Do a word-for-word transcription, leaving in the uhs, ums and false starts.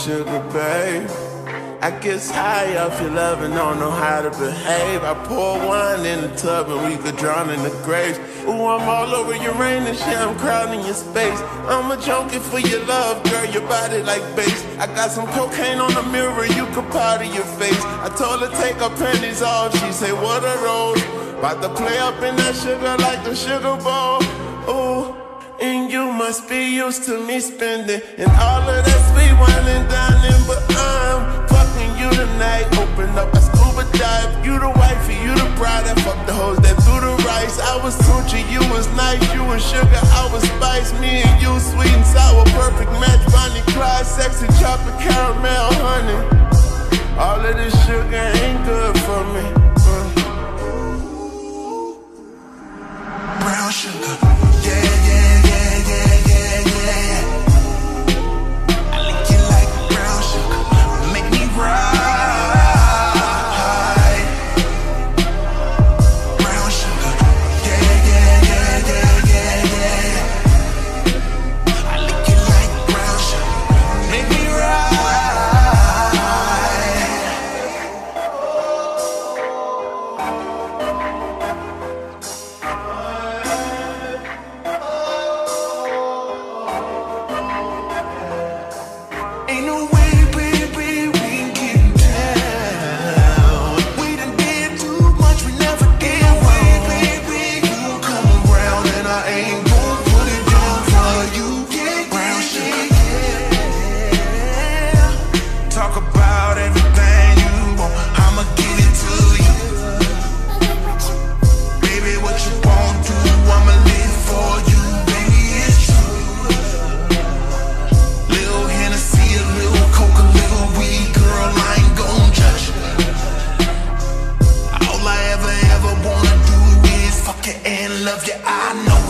sugar, babe. I guess high off your love and don't know how to behave. I pour wine in the tub and we could drown in the grapes. Ooh, I'm all over Uranus, yeah, I'm crowding your space. I'm a junkie for your love, girl, your body like bass. I got some cocaine on the mirror, you could powder your face. I told her take her panties off, she say what are those? About to play up in that sugar like the Sugar Bowl. Ooh, and you must be used to me spending and all of that sweet wine and dining, but I'm fucking you tonight. Open up a scuba dive. You the wifey, you the bride. I fuck the hoes that threw the rice. I was Tunchi, you was nice. You was sugar, I was spice. Me and you, sweet and sour, perfect match. Bonnie Clyde, sexy chocolate, caramel, honey. All of this sugar ain't good for me. uh. Brown sugar, yeah, yeah, yeah, yeah, yeah, yeah. I lick you like brown sugar, make me ride. Brown sugar, yeah, yeah, yeah, yeah, yeah, yeah. I lick you like brown sugar, make me ride. Ain't no way, baby, we ain't getting down. We done did too much, we never did wrong. Baby, you gon' come around and I ain't gon' put it down for you. Brown sugar, yeah. Talk about everything you want, I'ma give it to you. Baby, what you want to, I'ma live for you. Baby, it's true. Little Hennessy, a little Coke, a little weed, girl, I ain't gon' judge you. All I ever, ever wanna do is fuck you and love you, I know.